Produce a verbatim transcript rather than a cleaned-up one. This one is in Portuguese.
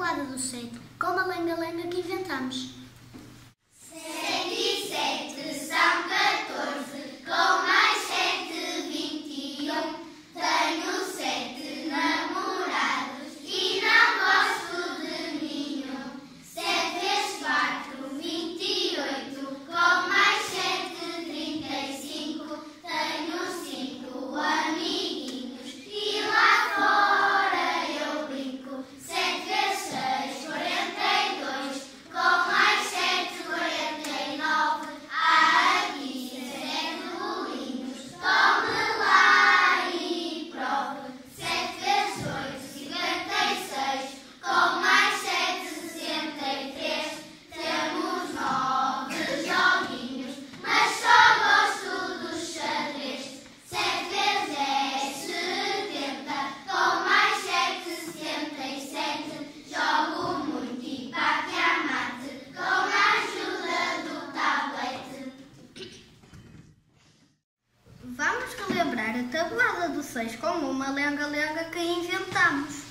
tabuada do sete, com uma lenga-lenga que inventamos. Sete e sete são catorze, com mais sete, vinte e um. Tenho sete namorados e não gosto de nenhum. Sete vezes quatro, vinte e oito, com mais sete, trinta e cinco. Tenho cinco amiguinhos e lá fora eu brinco. Sete vezes seis, quarenta e dois, com mais sete, quarenta e nove. Há aqui sete bolinhos, tome lá e prove. Sete vezes oito, cinquenta e seis, com mais sete, sessenta e três. Temos nove joguinhos, mas só gosto do xadrez. Sete vezes dez, setenta, com mais sete, setenta e sete. Jogo muito e paquiamate, com a ajuda do tablete. Vamos relembrar a tabuada do seis com uma lenga-lenga que inventamos.